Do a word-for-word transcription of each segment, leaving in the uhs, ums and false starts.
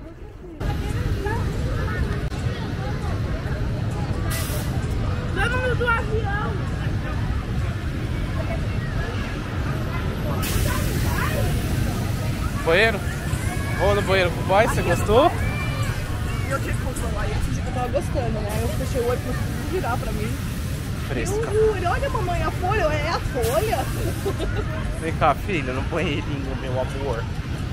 Vamos do avião. Banheiro? Vamos no banheiro com o boy, você gostou? Eu tinha que controlar e eu tava gostando, né? Eu fechei o olho pra tudo virar pra mim. Fresca. Uh, olha, mamãe, a folha, é a folha. Vem cá, filho, no banheirinho, meu amor.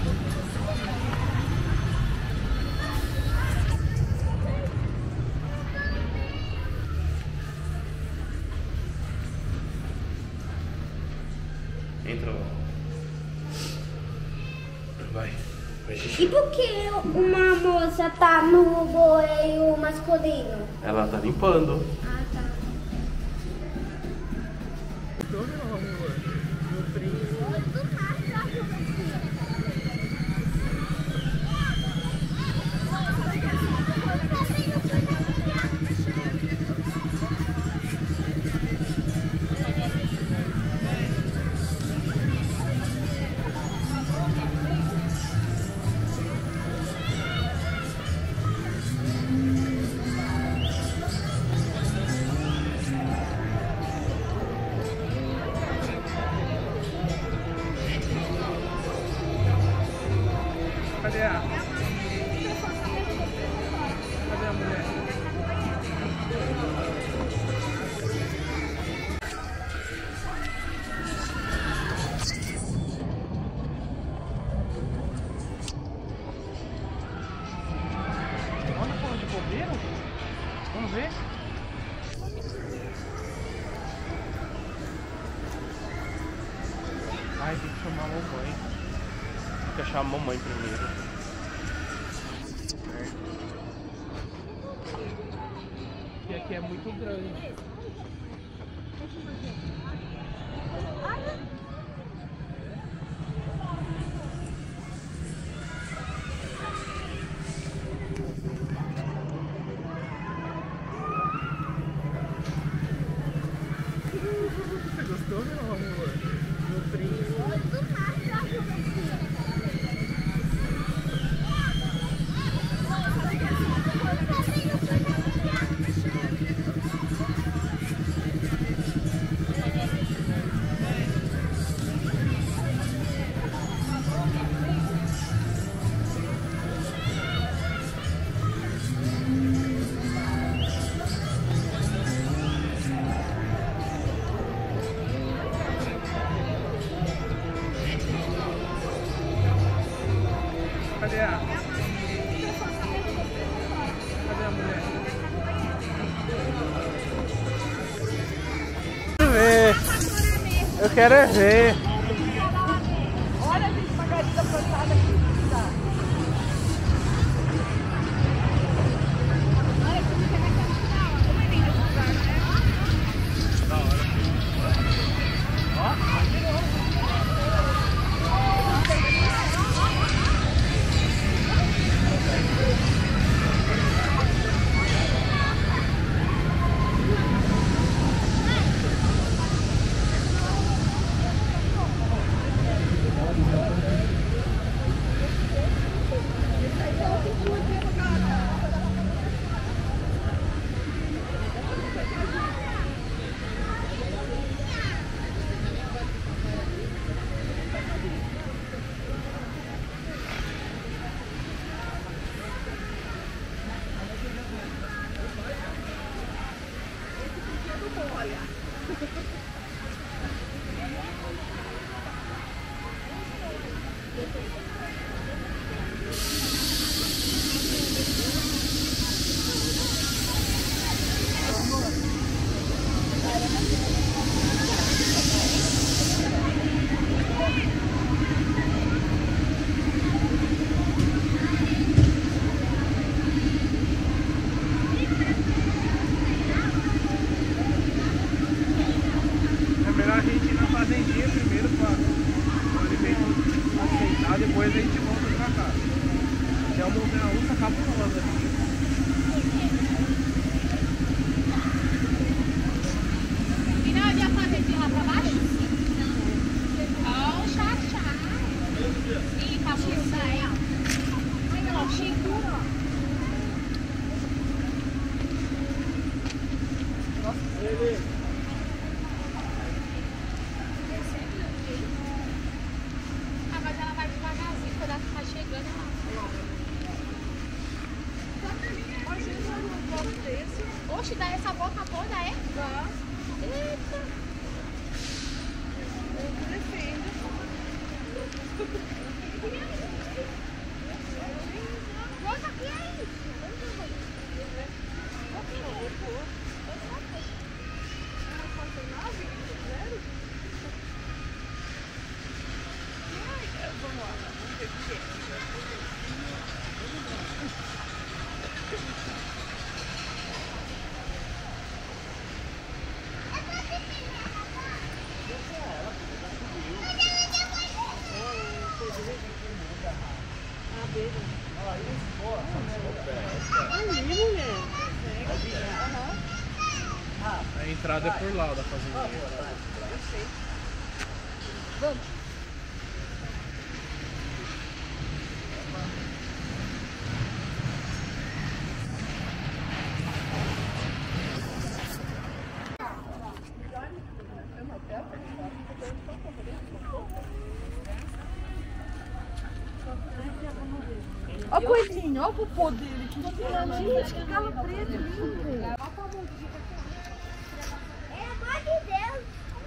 Entra lá. Vai. E por que uma moça tá no banheiro masculino? Ela tá limpando. Ah, tá. Tô não, amor. Meu primo. Cadê a... Cadê a mulher? Olha como de bobeira. Vamos ver. Ai, tem que chamar a mamãe. Tem que achar a mamãe primeiro. E aqui é muito grande. Você gostou, meu amor? Meu primo. Cadê a... Cadê a mulher? Quero ver. Eu quero é ver. Olha, gente, margarida plantada aqui. Ah, mas ela vai devagarzinho, quando ela tá chegando, ela... Imagina um bloco desse. Oxe, dá essa volta toda, é? Dá. Eita! Eu me defendo. Nossa, aqui é isso! Vamos lá, vamos ver o que é. A entrada é por lá, da fazendinha. Vamos. Olha o coelhinho, olha o popô dele. Que gente, que galo preto lindo. É amor de Deus.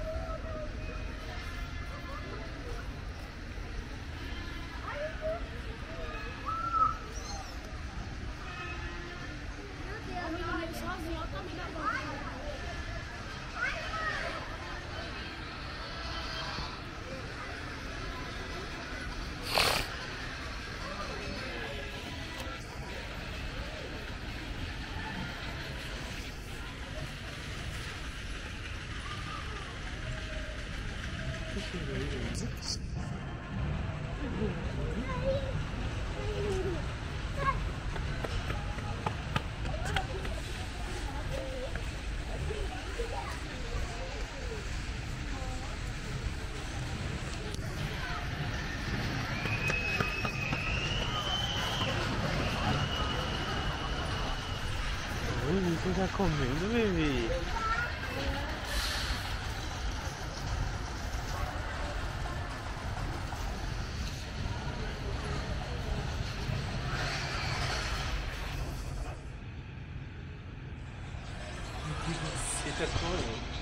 Oi, você tá comendo, bebê? Você tá comendo?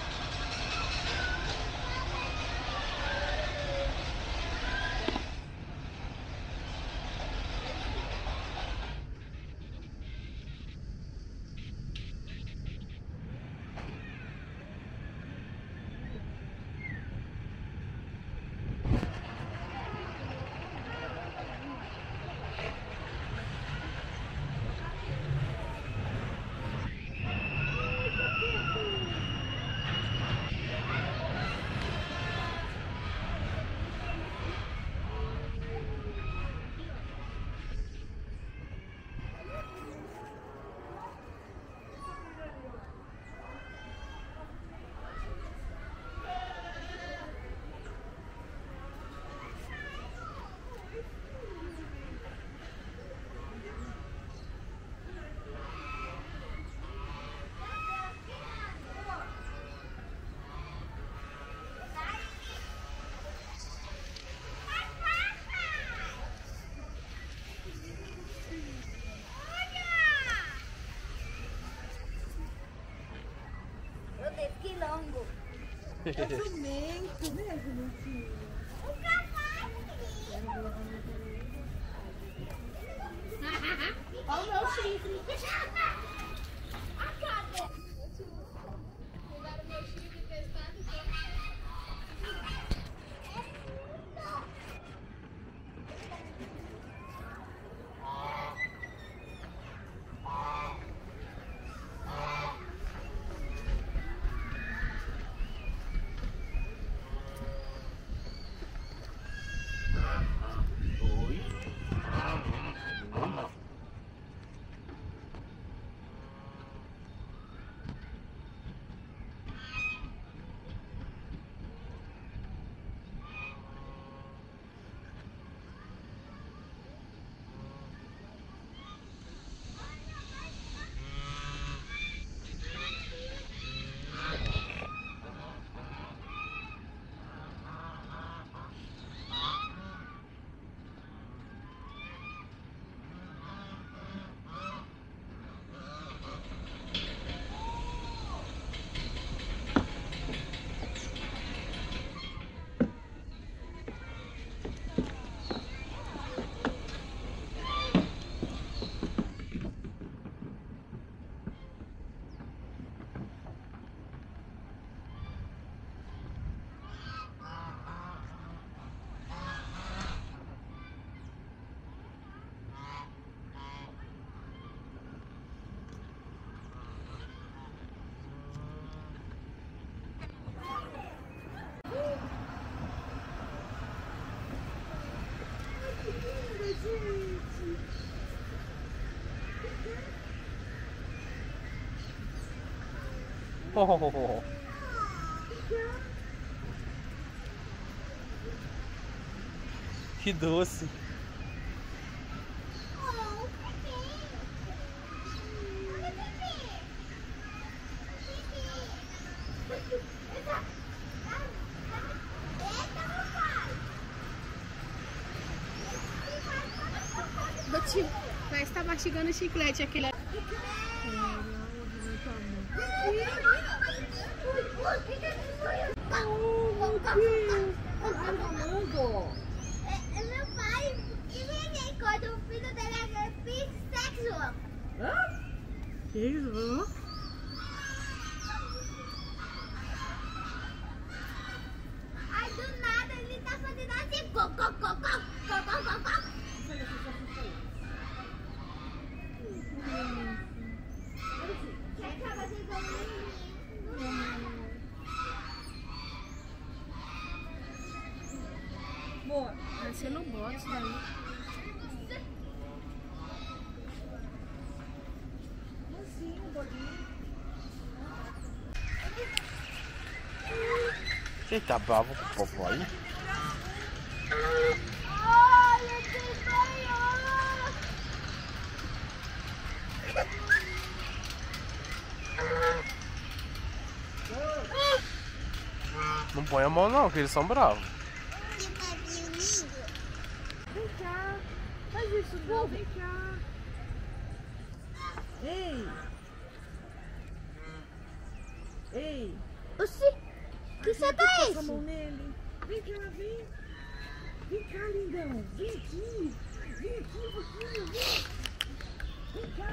Quilombo. É jumento, né, jumentinho? O cavalo. Olha o meu chifre. Acaba. Pegaram meu chifre emprestado, Oh. Que doce. Parece que tá mastigando chiclete aquele. É meu pai que me quando o filho dele é bissexual. Hã? Que isso? Aí do nada ele tá fazendo assim. Co, co, co, co, co, co, co, co. Boa. Você não bota isso daí. Assim, um pouquinho. Você tá bravo com o povo aí? Olha que banho! Não põe a mão não, que eles são bravos. Que papinho lindo! Vem cá. Faz isso não, vem cá. Ei. Ei. Oxi, que seto é Passa a esse? mão nele. Vem cá, vem. Vem cá, lindão. Vem aqui. Vem aqui um pouquinho, vem. Vem cá.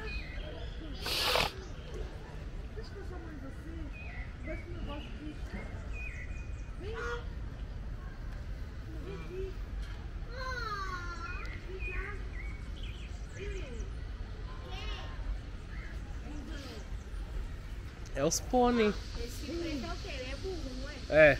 Deixa eu passar a mão em você. Deixa que o negócio aqui. Vem. Vem aqui. Vem cá. Ei. É os pônei. Esse preto é o quê? Ele é burro, não é? É.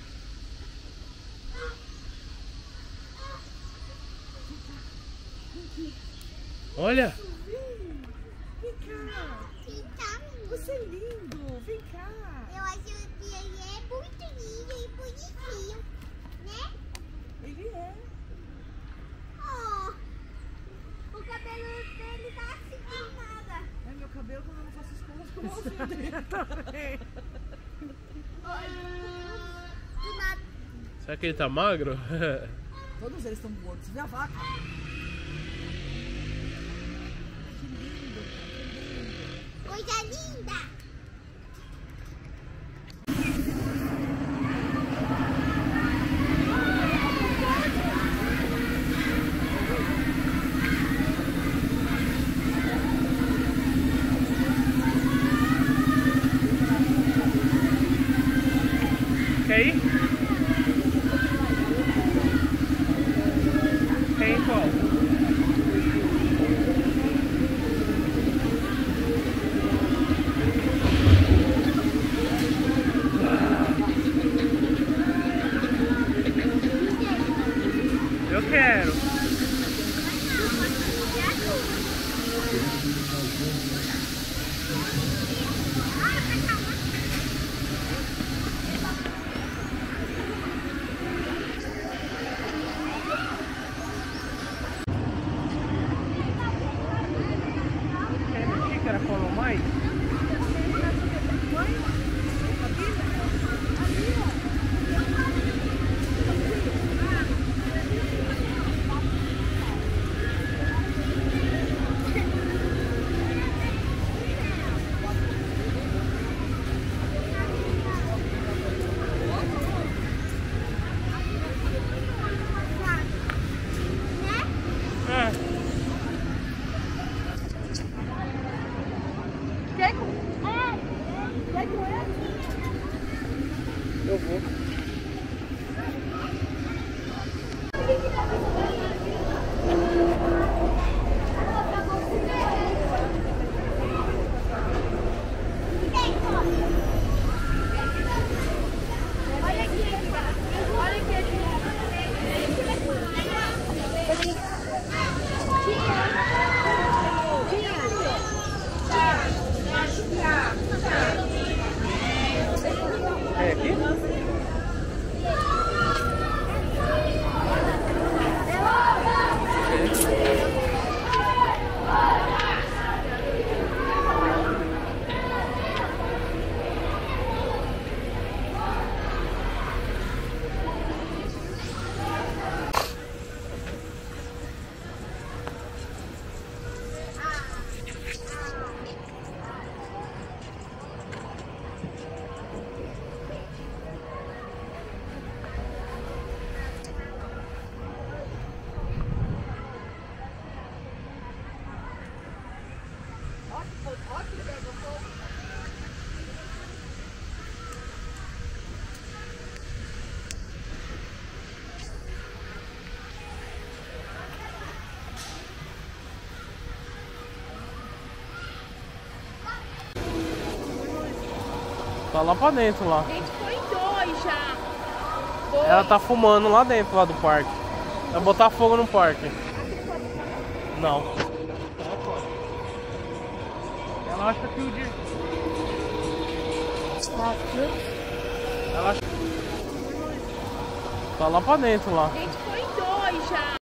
Olha. Vem cá. Então, Você é lindo. Vem cá. eu acho que ele é muito lindo e bonitinho, né? Ele é. Oh, o cabelo dele tá assim do nada. É meu cabelo quando eu não faço escolas com você também. Do nada. Será que ele tá magro? Todos eles estão gordos. Você vê a vaca? Que lindo. Que lindo. Coisa linda. Quer ir? Quer ir qual? Eu quero. Eu vou. Olha aqui, olha aqui. Tia, tia, tia, tia. Tá lá pra dentro lá. Gente, foi dois já. Dois. Ela tá fumando lá dentro lá do parque. Vai botar fogo no parque. Não. Ela acha que o dia. Ela acha... Tá lá pra dentro lá. Gente, foi dois já.